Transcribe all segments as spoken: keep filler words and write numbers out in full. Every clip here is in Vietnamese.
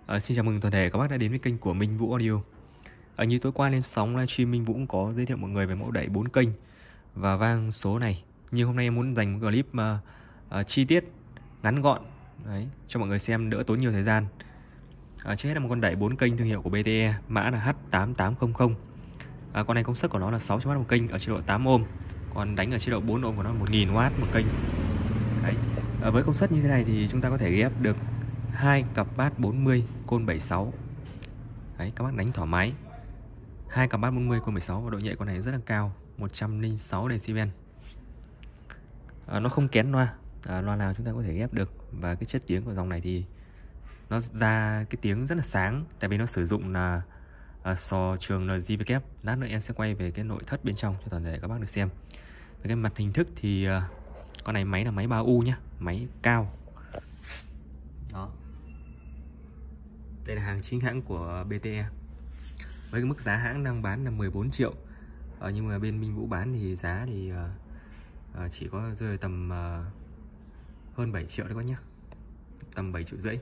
À, xin chào mừng toàn thể các bác đã đến với kênh của Minh Vũ Audio. À, như tối qua lên sóng livestream Minh Vũ cũng có giới thiệu mọi người về mẫu đẩy bốn kênh và vang số này. Nhưng hôm nay em muốn dành một clip uh, uh, chi tiết, ngắn gọn đấy, cho mọi người xem đỡ tốn nhiều thời gian. À, trước hết là một con đẩy bốn kênh thương hiệu của bê tê e, mã là H tám tám không không. À, con này công suất của nó là sáu trăm oát một kênh ở chế độ tám ôm, còn đánh ở chế độ bốn ôm của nó là một nghìn oát một kênh. Đấy. À, với công suất như thế này thì chúng ta có thể ghép được hai cặp bass bốn mươi côn bảy mươi sáu. Đấy, các bác đánh thoải mái. Hai cặp bass bốn mươi côn bảy mươi sáu và độ nhạy con này rất là cao, một trăm lẻ sáu decibel. À, nó không kén loa, à, loa nào chúng ta có thể ghép được, và cái chất tiếng của dòng này thì nó ra cái tiếng rất là sáng, tại vì nó sử dụng là à, sò trường en giê vê kép. Lát nữa em sẽ quay về cái nội thất bên trong cho toàn thể các bác được xem. Về cái mặt hình thức thì à, con này máy là máy ba u nhá, máy cao. Đó. Đây là hàng chính hãng của bê tê e. Với cái mức giá hãng đang bán là mười bốn triệu. Ờ, nhưng mà bên Minh Vũ bán thì giá thì uh, uh, chỉ có rơi tầm uh, hơn bảy triệu đấy các nhá. Tầm bảy triệu rưỡi.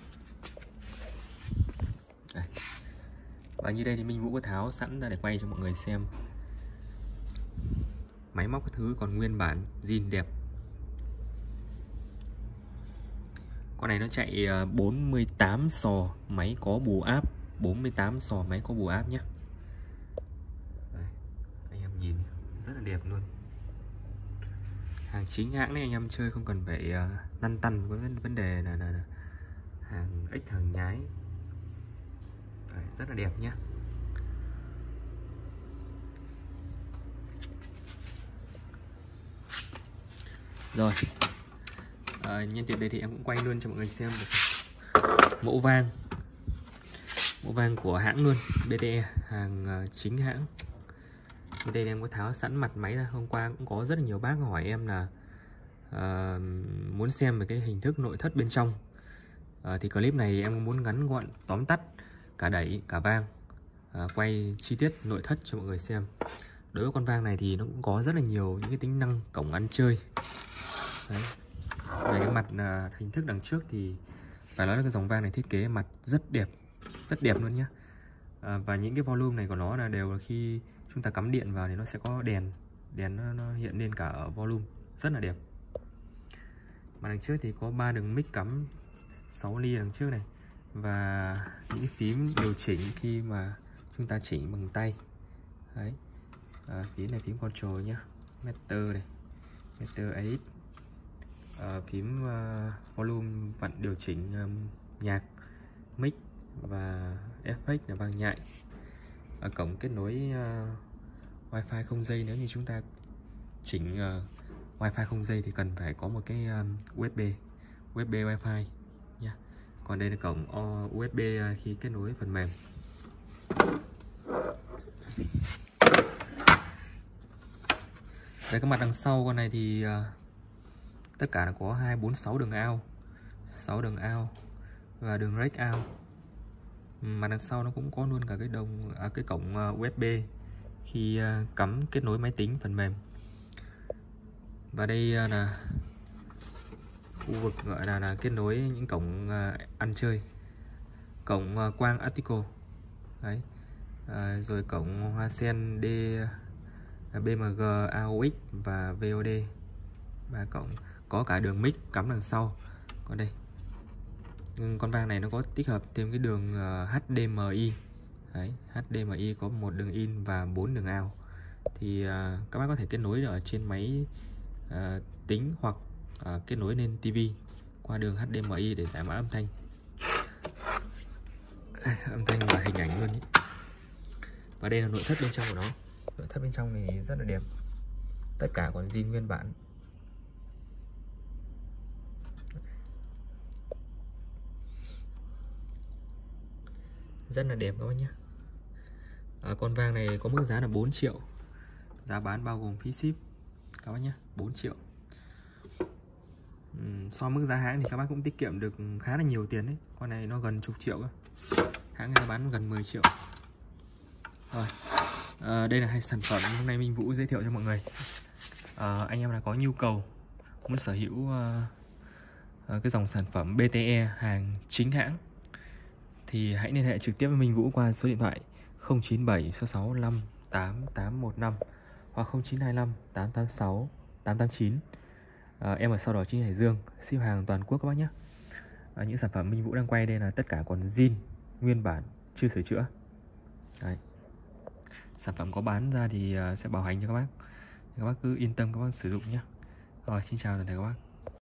Đây. Và như đây thì Minh Vũ có tháo sẵn ra để quay cho mọi người xem. Máy móc các thứ còn nguyên bản, zin đẹp. Con này nó chạy bốn mươi tám sò, máy có bù áp, bốn mươi tám sò, máy có bù áp nhé. Đây, anh em nhìn rất là đẹp luôn. Hàng chính hãng này anh em chơi không cần phải uh, lăn tăn với vấn đề là, là, là hàng ếch hàng nhái. Đấy, rất là đẹp nhé. Rồi à, nhân tiện đây thì em cũng quay luôn cho mọi người xem được mẫu vang. Mẫu vang của hãng luôn, bê tê e, hàng uh, chính hãng. Ở đây em có tháo sẵn mặt máy ra. Hôm qua cũng có rất là nhiều bác hỏi em là uh, muốn xem về cái hình thức nội thất bên trong. Uh, thì clip này em muốn ngắn gọn tóm tắt cả đẩy cả vang, uh, quay chi tiết nội thất cho mọi người xem. Đối với con vang này thì nó cũng có rất là nhiều những cái tính năng cổng ăn chơi. Đấy. Về cái mặt uh, hình thức đằng trước thì phải nói là cái dòng vang này thiết kế mặt rất đẹp, rất đẹp luôn nhá. À, và những cái volume này của nó là đều là khi chúng ta cắm điện vào thì nó sẽ có đèn đèn nó, nó hiện lên cả ở volume, rất là đẹp. Mà đằng trước thì có ba đường mic cắm sáu ly đằng trước này, và những cái phím điều chỉnh khi mà chúng ta chỉnh bằng tay. Đấy. À, phím này phím control nhá, meter này, meter edit, à, phím uh, volume vặn điều chỉnh um, nhạc, mic và effect là vang nhại. Ở cổng kết nối uh, wifi không dây. Nếu như chúng ta chỉnh uh, wifi không dây thì cần phải có một cái um, u ét bê u ét bê wifi nha. Còn đây là cổng uh, u ét bê uh, khi kết nối phần mềm. Về các mặt đằng sau con này thì uh, tất cả là có hai, bốn, sáu đường out, sáu đường out và đường rec out. Mà đằng sau nó cũng có luôn cả cái đồng à, cái cổng uh, u ét bê khi uh, cắm kết nối máy tính phần mềm. Và đây uh, là khu vực gọi là, là kết nối những cổng uh, ăn chơi, cổng uh, quang Artico. Đấy. Uh, rồi cổng hoa sen D, uh, bê em giê, a o ích và vê o đê. Và cổng có cả đường mic cắm đằng sau. Còn đây, con vang này nó có tích hợp thêm cái đường uh, hát đê em i. Đấy, hát đê em i có một đường in và bốn đường out. Thì uh, các bác có thể kết nối ở trên máy uh, tính hoặc uh, kết nối lên tivi qua đường hát đê em i để giải mã âm thanh. Âm thanh và hình ảnh luôn ý. Và đây là nội thất bên trong của nó. Nội thất bên trong thì rất là đẹp. Tất cả còn zin nguyên bản. Rất là đẹp các bác nhé. À, con vang này có mức giá là bốn triệu. Giá bán bao gồm phí ship các bác nhé, bốn triệu. uhm, So mức giá hãng thì các bác cũng tiết kiệm được khá là nhiều tiền đấy. Con này nó gần chục triệu cơ. Hãng người ta bán gần mười triệu. Rồi, à, đây là hai sản phẩm hôm nay Minh Vũ giới thiệu cho mọi người. à, Anh em là có nhu cầu muốn sở hữu uh, uh, cái dòng sản phẩm bê tê e hàng chính hãng thì hãy liên hệ trực tiếp với Minh Vũ qua số điện thoại không chín bảy sáu sáu năm tám tám một năm hoặc không chín hai lăm tám tám sáu tám tám chín. À, em ở sau đó chính Hải Dương, ship hàng toàn quốc các bác nhé. À, những sản phẩm Minh Vũ đang quay đây là tất cả còn zin, nguyên bản, chưa sửa chữa. Đấy. Sản phẩm có bán ra thì sẽ bảo hành cho các bác. Các bác cứ yên tâm các bác sử dụng nhé. Rồi, xin chào toàn thể các bác.